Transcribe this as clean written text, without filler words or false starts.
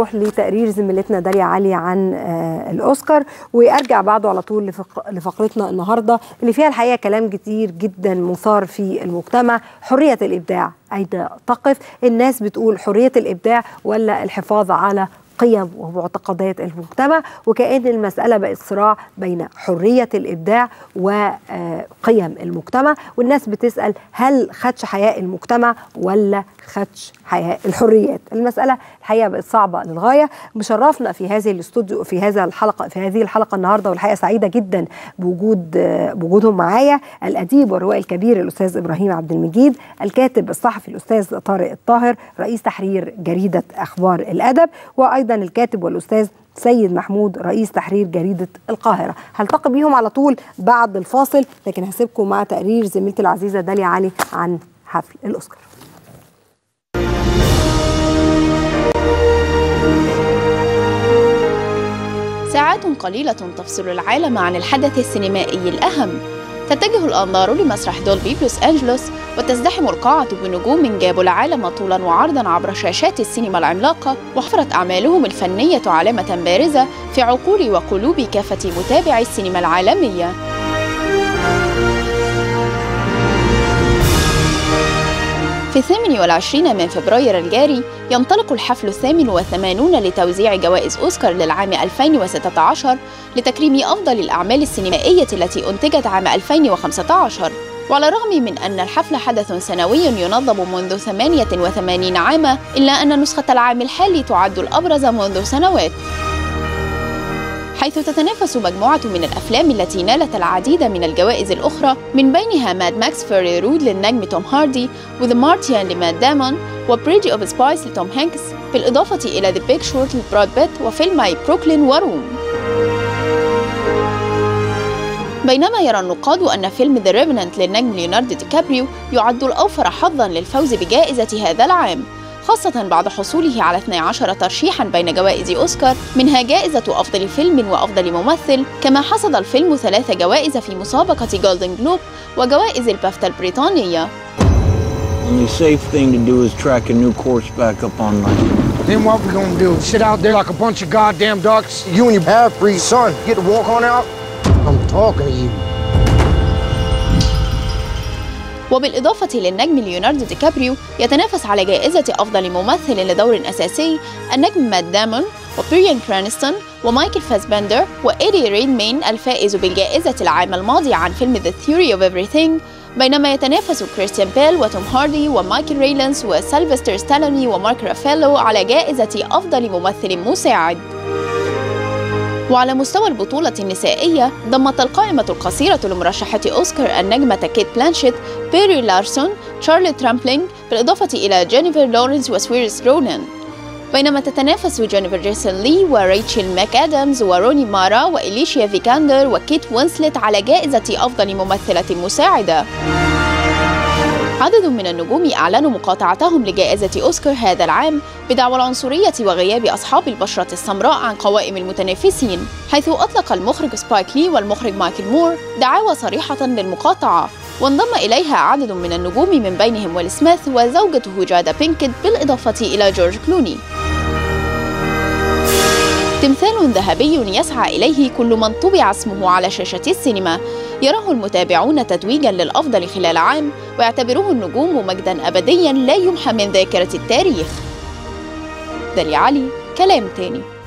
نروح لتقرير زميلتنا داليا علي عن الأوسكار، وأرجع بعده على طول لفقرتنا النهاردة اللي فيها الحقيقة كلام كتير جدا مثار في المجتمع. حرية الإبداع أين تقف؟ الناس بتقول حرية الإبداع ولا الحفاظ على قيم ومعتقدات المجتمع، وكأن المسألة بقت صراع بين حرية الإبداع وقيم المجتمع، والناس بتسأل هل خدش حياء المجتمع ولا خدش حياء الحريات؟ المسألة الحقيقة بقت صعبة للغاية. مشرفنا في هذه الاستوديو في هذه الحلقة النهاردة، والحقيقة سعيدة جدا بوجودهم معايا الأديب والروائي الكبير الأستاذ إبراهيم عبد المجيد، الكاتب الصحفي الأستاذ طارق الطاهر رئيس تحرير جريدة أخبار الأدب، وأيضا الكاتب والأستاذ سيد محمود رئيس تحرير جريدة القاهرة. هلتقي بيهم على طول بعد الفاصل، لكن هسيبكم مع تقرير زميلتي العزيزة داليا علي عن حفل الأوسكار. ساعات قليلة تفصل العالم عن الحدث السينمائي الأهم. تتجه الأنظار لمسرح دولبي بلوس أنجلوس، وتزدحم القاعة بنجوم جابوا العالم طولا وعرضا عبر شاشات السينما العملاقة، وحفرت أعمالهم الفنية علامة بارزة في عقول وقلوب كافة متابعي السينما العالمية. في 28 من فبراير الجاري ينطلق الحفل 88 لتوزيع جوائز أوسكار للعام 2016 لتكريم أفضل الأعمال السينمائية التي أنتجت عام 2015. وعلى الرغم من أن الحفل حدث سنوي ينظم منذ 88 عاما، إلا أن نسخة العام الحالي تعد الأبرز منذ سنوات، حيث تتنافس مجموعة من الأفلام التي نالت العديد من الجوائز الأخرى، من بينها ماد ماكس فيري رود للنجم توم هاردي، وذا مارتيان لمات دامون، وبريدج أوف سبايس لتوم هانكس، بالإضافة إلى ذا بيج شورت لبراد بيت وفيلمي بروكلين وروم. بينما يرى النقاد أن فيلم ذا ريفننت للنجم ليوناردو دي كابريو يعد الأوفر حظاً للفوز بجائزة هذا العام، خاصة بعد حصوله على 12 ترشيحاً بين جوائز أوسكار، منها جائزة أفضل فيلم وأفضل ممثل، كما حصد الفيلم 3 جوائز في مسابقة جولدن جلوب وجوائز البافتا البريطانية. The safe thing to do is track a new course back up online. Then what we gonna do? Sit out there like a bunch of goddamn ducks? You and your half-breed son get to walk on out? I'm talking to you. وبالإضافة للنجم ليوناردو دي كابريو، يتنافس على جائزة أفضل ممثل لدور أساسي النجم مات دامون وبريان كرانستون ومايكل فاسبندر وإيدي ريدمين الفائز بالجائزة العام الماضي عن فيلم The Theory of Everything، بينما يتنافس كريستيان بيل وتوم هاردي ومايكل ريلانس وسيلفستر ستالوني ومارك رافيلو على جائزة أفضل ممثل مساعد. وعلى مستوى البطولة النسائية، ضمت القائمة القصيرة لمرشحة أوسكار النجمة كيت بلانشيت، بيري لارسون، شارلوت ترامبلينج، بالإضافة إلى جينيفر لورنس وسويرس رونان، بينما تتنافس جينيفر جيسون لي وريتشل ماك آدمز وروني مارا وإليشيا فيكاندر وكيت وينسلت على جائزة أفضل ممثلة مساعدة. عدد من النجوم أعلنوا مقاطعتهم لجائزة أوسكار هذا العام بدعوى العنصرية وغياب أصحاب البشرة السمراء عن قوائم المتنافسين، حيث أطلق المخرج سبايك لي والمخرج مايكل مور دعاوى صريحة للمقاطعة، وانضم إليها عدد من النجوم من بينهم ويل سميث وزوجته جادا بينكيت، بالإضافة إلى جورج كلوني. تمثال ذهبي يسعى إليه كل من طبع اسمه على شاشة السينما، يراه المتابعون تتويجاً للأفضل خلال عام، ويعتبروه النجوم مجداً أبدياً لا يمحى من ذاكرة التاريخ. داليا علي، كلام تاني.